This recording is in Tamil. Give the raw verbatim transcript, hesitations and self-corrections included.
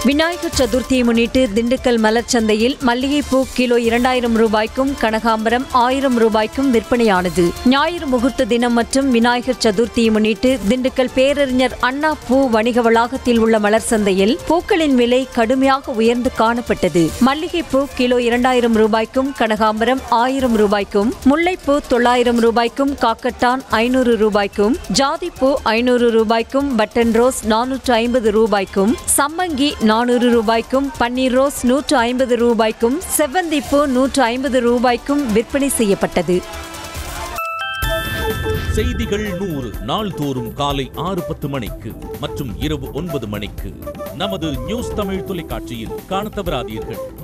விநாயகர் சதுர்த்தியை முன்னிட்டு திண்டுக்கல் மலர் சந்தையில் மல்லிகைப்பூ கிலோ இரண்டாயிரம் ரூபாய்க்கும் கனகாம்பரம் ஆயிரம் ரூபாய்க்கும் விற்பனையானது. ஞாயிறு முகூர்த்த தினம் மற்றும் விநாயகர் சதுர்த்தியை முன்னிட்டு திண்டுக்கல் பேரறிஞர் அண்ணா பூ வணிக வளாகத்தில் உள்ள மலர் சந்தையில் பூக்களின் விலை கடுமையாக உயர்ந்து காணப்பட்டது. மல்லிகைப்பூ கிலோ இரண்டாயிரம் ரூபாய்க்கும் கனகாம்பரம் ஆயிரம் ரூபாய்க்கும், முல்லைப்பூ தொள்ளாயிரம் ரூபாய்க்கும், காக்கட்டான் ஐநூறு ரூபாய்க்கும், ஜாதிப்பூ ஐநூறு ரூபாய்க்கும், பட்டன் ரோஸ் நானூற்று ஐம்பது ரூபாய்க்கும், சம்மங்கி நானூறு ரூபாய்க்கும், பன்னீர் ரோஸ் நூற்று ஐம்பது ரூபாய்க்கும், செவ்வந்திப்பூ நூற்று ஐம்பது ரூபாய்க்கும் விற்பனை செய்யப்பட்டது. செய்திகள் நூறு நாள்தோறும் காலை ஆறு பத்து மணிக்கு மற்றும் இரவு ஒன்பது மணிக்கு நமது நியூஸ் தமிழ் தொலைக்காட்சியில் காணத் தவறாதீர்கள்.